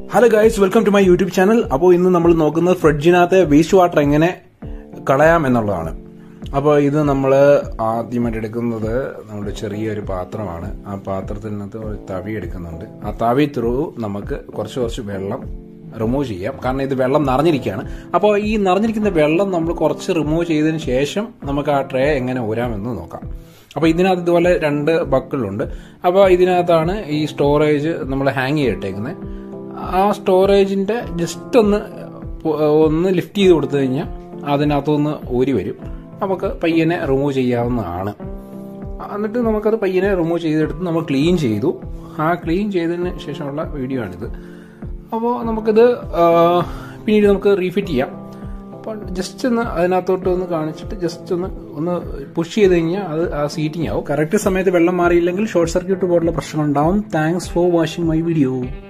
Hello guys, welcome to my YouTube channel. അപ്പോൾ ഇന്ന് നമ്മൾ നോക്കുന്നത് ഫ്രിഡ്ജിനകത്തെ വേസ്റ്റ് വാട്ടർ എങ്ങനെ കളയാം എന്നുള്ളതാണ്. അപ്പോൾ ഇത് നമ്മൾ ആദ്യമായിട്ട് എടുക്കുന്നത് നമ്മുടെ ചെറിയൊരു പാത്രമാണ്. ആ പാത്രത്തിനകത്ത് ഒരു തവി എടുക്കുന്നുണ്ട്. ആ തവി ത്രൂ നമുക്ക് കുറച്ച് വെള്ളം റിമൂവ് ചെയ്യാം. കാരണം ഇത് വെള്ളം നിറഞ്ഞിരിക്കുകയാണ്. അപ്പോൾ ഈ നിറഞ്ഞിരിക്കുന്ന വെള്ളം നമ്മൾ കുറച്ച് റിമൂവ് ചെയ്തതിന് ശേഷം നമുക്ക് ആ ട്രേ എങ്ങനെ ഊരാമെന്ന് നോക്കാം. അപ്പോൾ ഇതിനകത്ത് ഇതുപോലെ 2 ബക്കിളുണ്ട്. അപ്പോൾ ഇതിനകത്താണ് ഈ സ്റ്റോറേജ് നമ്മൾ ഹാങ് ചെയ്തിട്ടേക്കുന്നത്. ആ സ്റ്റോറേജിന്റെ ജസ്റ്റ് ഒന്ന് ലിഫ്റ്റ് ചെയ്ത് കൊടുത്തു കഴിഞ്ഞാൽ അതിനകത്തുനിന്ന് ഊരി വരും. നമുക്ക് പയ്യനെ റിമൂവ് ചെയ്യാവുന്നതാണ്. എന്നിട്ട് നമുക്കത് പയ്യനെ റിമൂവ് ചെയ്തെടുത്ത് നമ്മൾ ക്ലീൻ ചെയ്തു. ആ ക്ലീൻ ചെയ്തതിന് ശേഷമുള്ള വീഡിയോ ആണിത്. അപ്പോൾ നമുക്കിത് പിന്നീട് നമുക്ക് റീഫിറ്റ് ചെയ്യാം. അപ്പോൾ ജസ്റ്റ് ഒന്ന് അതിനകത്തോട്ട് ഒന്ന് കാണിച്ചിട്ട് ജസ്റ്റ് ഒന്ന് പുഷ് ചെയ്ത് കഴിഞ്ഞാൽ അത് ആ സീറ്റിംഗ് ആവും. കറക്റ്റ് സമയത്ത് വെള്ളം മാറിയില്ലെങ്കിൽ ഷോർട്ട് സർക്യൂട്ട് പോലുള്ള പ്രശ്നങ്ങളുണ്ടാവും. Thanks for watching my video.